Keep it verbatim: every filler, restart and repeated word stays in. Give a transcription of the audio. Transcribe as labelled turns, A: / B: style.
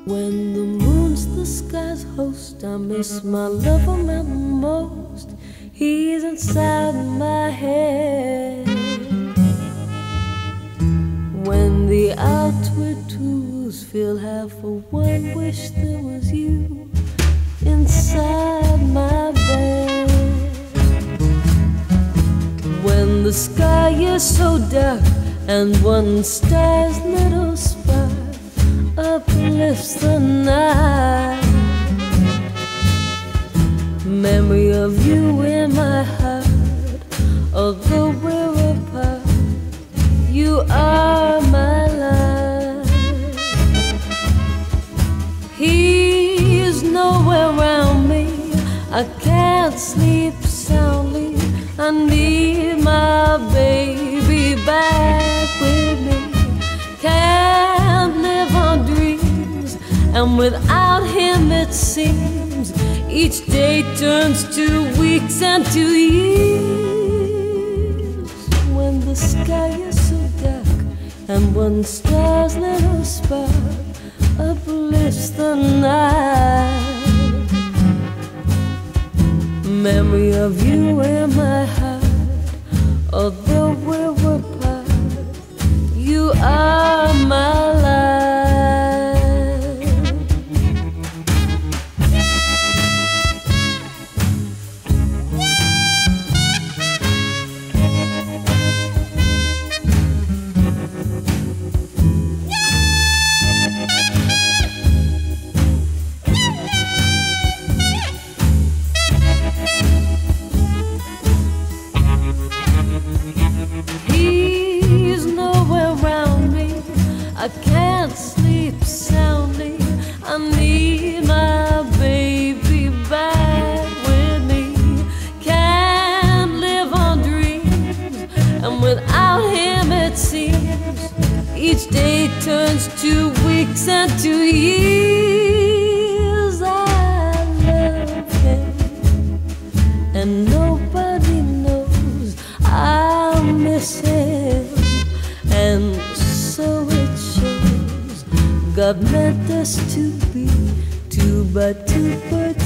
A: When the moon's the sky's host, I miss my lover man the most. He's inside my head. When the outward tools feel half of one, wish there was you inside my bed. When the sky is so dark and one star's little spark uplifts the night, memory of you in my heart, although we're apart, you are my life. He's nowhere around me, I can't sleep soundly, I need my baby back with me. Can't live on dreams, and without him it seems each day turns to weeks and to years. When the sky is so dark and one star's little spark uplifts the night, memory of you in my heart, although we're apart, you are my life. He's nowhere around me, I can't sleep soundly, I need my baby back with me. Can't live on dreams, and without him it seems each day turns to weeks and to years. I love him, and nobody knows I miss him, and so it shows God meant us to be two by two, but